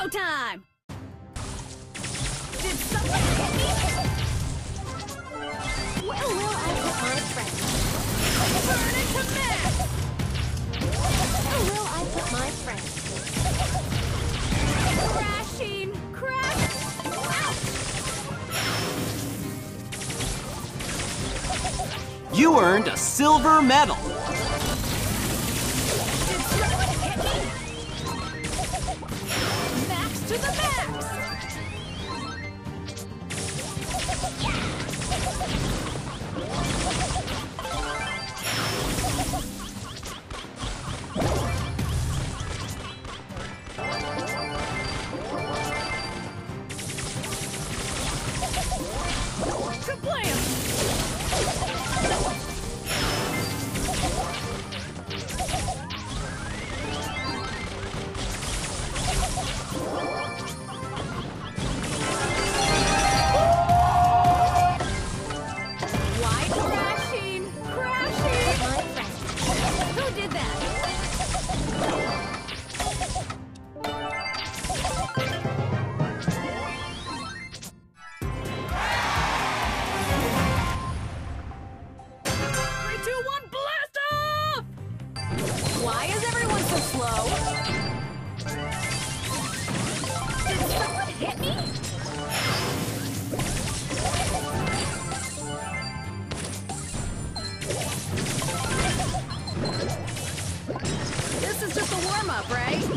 showtime! Did someone hit me? Where will I put my friend? Burn it to max! Where will I put my friend? Crashing! Crash! Ouch! You earned a silver medal. Did someone hit me? Max to the max! Kablam! Why crashing? Crashing! My friend. Who did that? 3, 2, 1, blast off! Why is everyone so slow? Did someone hit me? This is just a warm-up, right?